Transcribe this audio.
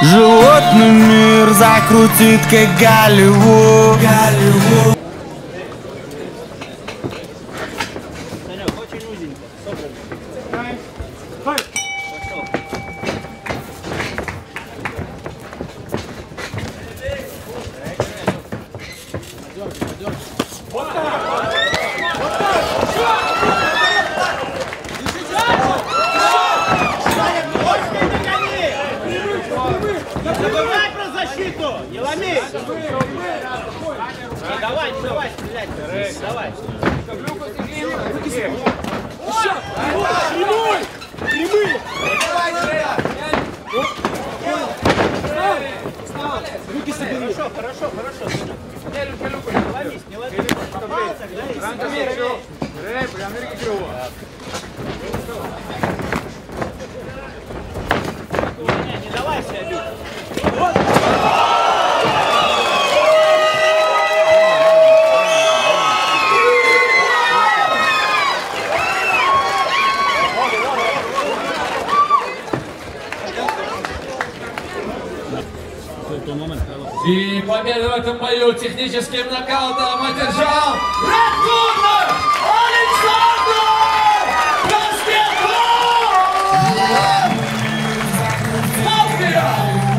Животный мир закрутит, как Голливуд. Очень узенько. Забывай про защиту! Не ломи! Давай, давай стрелять! Давай! Прямой! Прямые! Руки собери! Хорошо, хорошо, хорошо! Не ломись, не ломись! Попал тогда и не давай себя бить! И победу в этом бою техническим нокаутом одержал